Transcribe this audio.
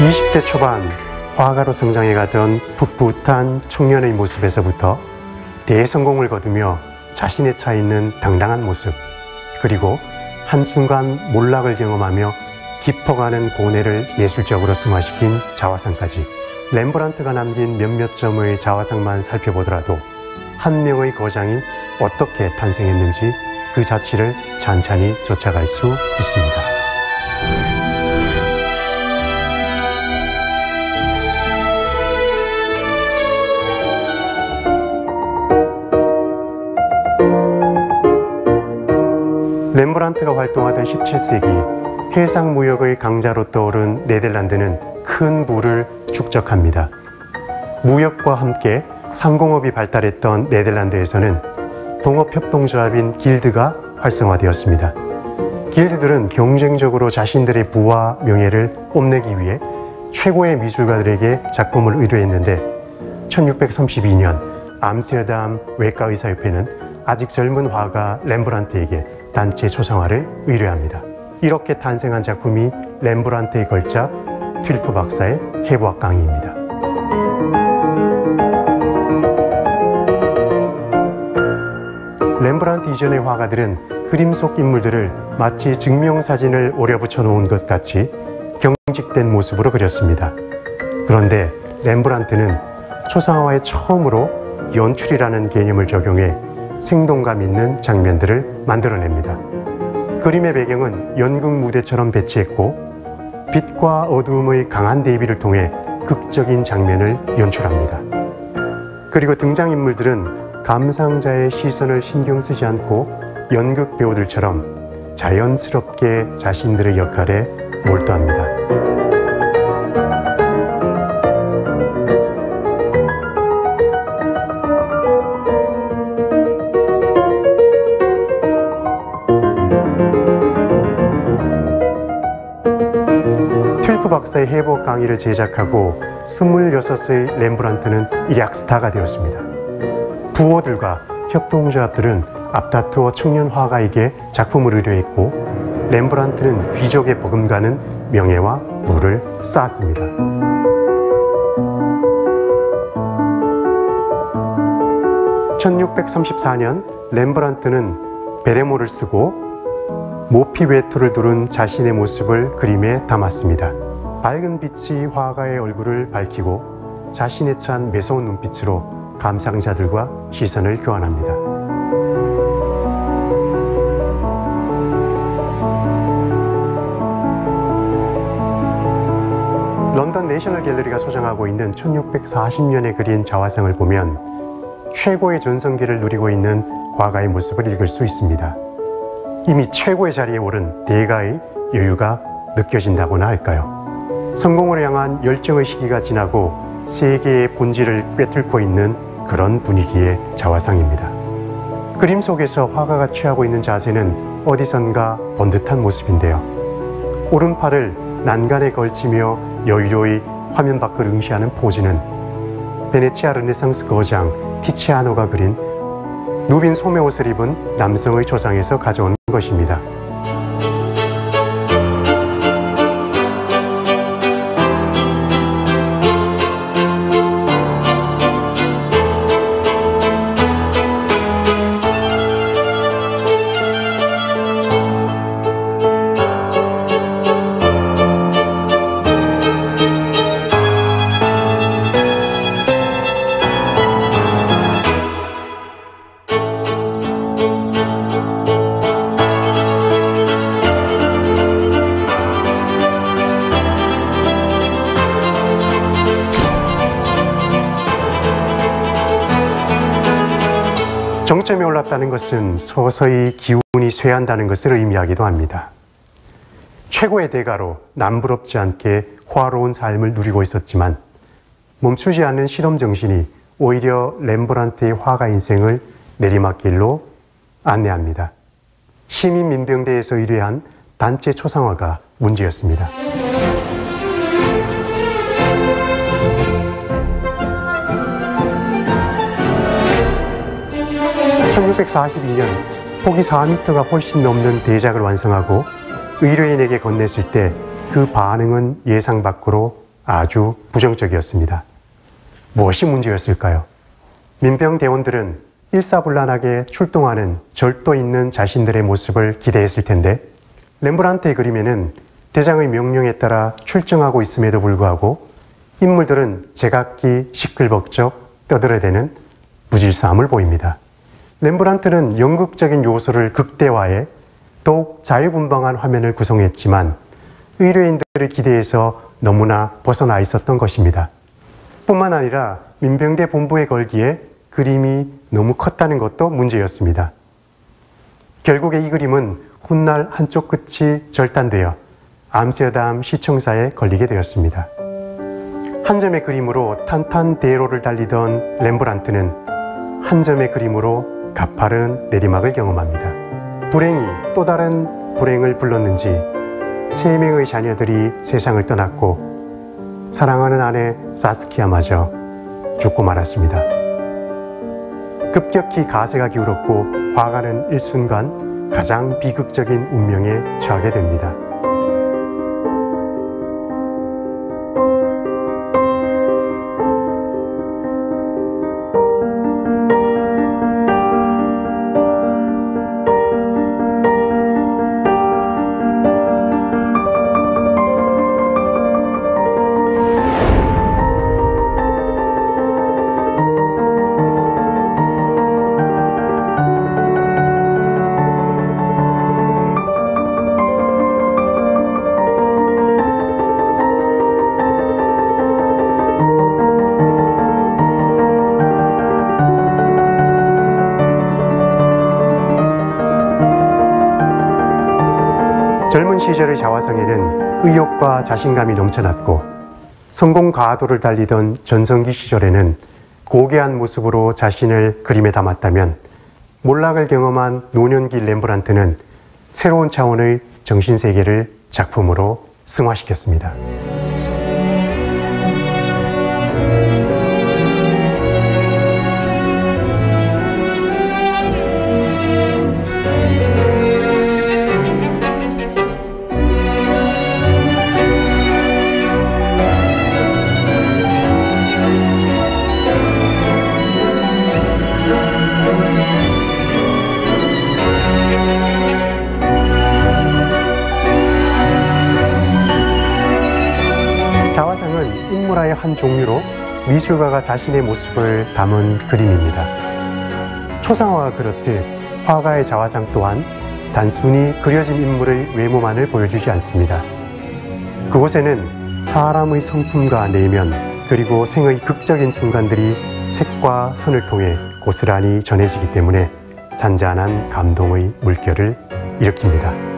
20대 초반 화가로 성장해가던 풋풋한 청년의 모습에서부터 대성공을 거두며 자신의 차 있는 당당한 모습, 그리고 한순간 몰락을 경험하며 깊어가는 고뇌를 예술적으로 승화시킨 자화상까지, 렘브란트가 남긴 몇몇 점의 자화상만 살펴보더라도 한 명의 거장이 어떻게 탄생했는지 그 자취를 찬찬히 쫓아갈 수 있습니다. 렘브란트가 활동하던 17세기 해상무역의 강자로 떠오른 네덜란드는 큰 부를 축적합니다. 무역과 함께 상공업이 발달했던 네덜란드에서는 동업협동조합인 길드가 활성화되었습니다. 길드들은 경쟁적으로 자신들의 부와 명예를 뽐내기 위해 최고의 미술가들에게 작품을 의뢰했는데 1632년 암스테르담 외과의사협회는 아직 젊은 화가 렘브란트에게 단체 초상화를 의뢰합니다. 이렇게 탄생한 작품이 렘브란트의 걸작 튠리프 박사의 해부학강의입니다. 렘브란트 이전의 화가들은 그림 속 인물들을 마치 증명사진을 오려 붙여 놓은 것 같이 경직된 모습으로 그렸습니다. 그런데 렘브란트는 초상화에 처음으로 연출이라는 개념을 적용해 생동감 있는 장면들을 만들어냅니다. 그림의 배경은 연극 무대처럼 배치했고 빛과 어두움의 강한 대비를 통해 극적인 장면을 연출합니다. 그리고 등장인물들은 감상자의 시선을 신경 쓰지 않고 연극 배우들처럼 자연스럽게 자신들의 역할에 몰두합니다. 튠리프 박사의 해부학 강의를 제작하고 26의 렘브란트는 일약 스타가 되었습니다. 부호들과 협동조합들은 앞다투어 청년 화가에게 작품을 의뢰했고 렘브란트는 귀족의 버금가는 명예와 부를 쌓았습니다. (1634년) 렘브란트는 베레모를 쓰고 모피 외투를 두른 자신의 모습을 그림에 담았습니다. 밝은 빛이 화가의 얼굴을 밝히고 자신에 찬 매서운 눈빛으로 감상자들과 시선을 교환합니다. 런던 내셔널 갤러리가 소장하고 있는 1640년에 그린 자화상을 보면 최고의 전성기를 누리고 있는 화가의 모습을 읽을 수 있습니다. 이미 최고의 자리에 오른 대가의 여유가 느껴진다고나 할까요? 성공을 향한 열정의 시기가 지나고 세계의 본질을 꿰뚫고 있는 그런 분위기의 자화상입니다. 그림 속에서 화가가 취하고 있는 자세는 어디선가 본 듯한 모습인데요. 오른팔을 난간에 걸치며 여유로이 화면 밖을 응시하는 포즈는 베네치아 르네상스 거장 티치아노가 그린 누빈 소매 옷을 입은 남성의 초상에서 가져온 것입니다. 정점에 올랐다는 것은 서서히 기운이 쇠한다는 것을 의미하기도 합니다. 최고의 대가로 남부럽지 않게 화로운 삶을 누리고 있었지만 멈추지 않는 실험 정신이 오히려 렘브란트의 화가 인생을 내리막길로 안내합니다. 시민민병대에서 의뢰한 단체 초상화가 문제였습니다. 1642년 폭이 4m가 훨씬 넘는 대작을 완성하고 의뢰인에게 건넸을 때 그 반응은 예상 밖으로 아주 부정적이었습니다. 무엇이 문제였을까요? 민병대원들은 일사불란하게 출동하는 절도 있는 자신들의 모습을 기대했을 텐데 렘브란트의 그림에는 대장의 명령에 따라 출정하고 있음에도 불구하고 인물들은 제각기 시끌벅적 떠들어대는 무질서함을 보입니다. 렘브란트는 연극적인 요소를 극대화해 더욱 자유분방한 화면을 구성했지만 의뢰인들의 기대에서 너무나 벗어나 있었던 것입니다. 뿐만 아니라 민병대 본부에 걸기에 그림이 너무 컸다는 것도 문제였습니다. 결국에 이 그림은 훗날 한쪽 끝이 절단되어 암스테르담 시청사에 걸리게 되었습니다. 한 점의 그림으로 탄탄대로를 달리던 렘브란트는 한 점의 그림으로 가파른 내리막을 경험합니다. 불행이 또 다른 불행을 불렀는지 3명의 자녀들이 세상을 떠났고 사랑하는 아내 사스키아마저 죽고 말았습니다. 급격히 가세가 기울었고 화가는 일순간 가장 비극적인 운명에 처하게 됩니다. 젊은 시절의 자화상에는 의욕과 자신감이 넘쳐났고 성공 과도를 달리던 전성기 시절에는 고귀한 모습으로 자신을 그림에 담았다면 몰락을 경험한 노년기 렘브란트는 새로운 차원의 정신세계를 작품으로 승화시켰습니다. 자화상은 인물화의 한 종류로 미술가가 자신의 모습을 담은 그림입니다. 초상화가 그렇듯 화가의 자화상 또한 단순히 그려진 인물의 외모만을 보여주지 않습니다. 그곳에는 사람의 성품과 내면 그리고 생의 극적인 순간들이 색과 선을 통해 고스란히 전해지기 때문에 잔잔한 감동의 물결을 일으킵니다.